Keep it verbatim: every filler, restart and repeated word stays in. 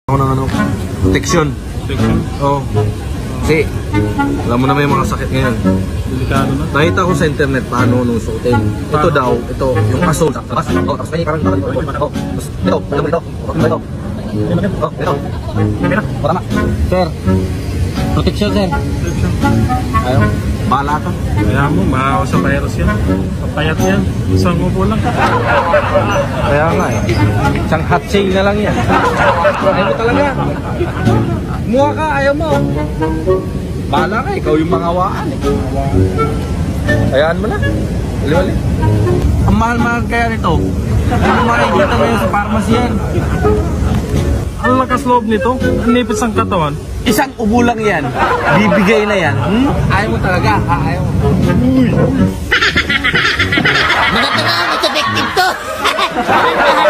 Ako ng ano, protection. Protection? Oo. Kasi, alam mo naman yung mga sakit ngayon. Delikado na. Nakita ko sa internet paano nung suotin. Ito daw, ito, yung asol. Tapos, oh, tapos may parang, oh, ito, ito, ito, ito, ito. Oh, ito. Oh, tama. Sir, protection, sir. Protection. Ayaw, bahala ka. Kaya mo, maawa sa virus yan. Papayat yan. Isang upo lang. Kaya nga eh. Isang hot sale na lang yan. Ayaw mo talaga. Muha ka, ayaw mo. Bahala ka, ikaw yung mangawaan eh. Hayaan mo na. Bali-bali. Ang mahal-mahal kaya nito. Hindi mo makikita ngayon sa pharmacy yan. Ang lakas loob nito. Ang nipis ang katawan. Isang ubo lang yan. Bibigay na yan. Hmm? Ayaw mo talaga. Ha, ayaw mo. Mga tanga, mas effective to!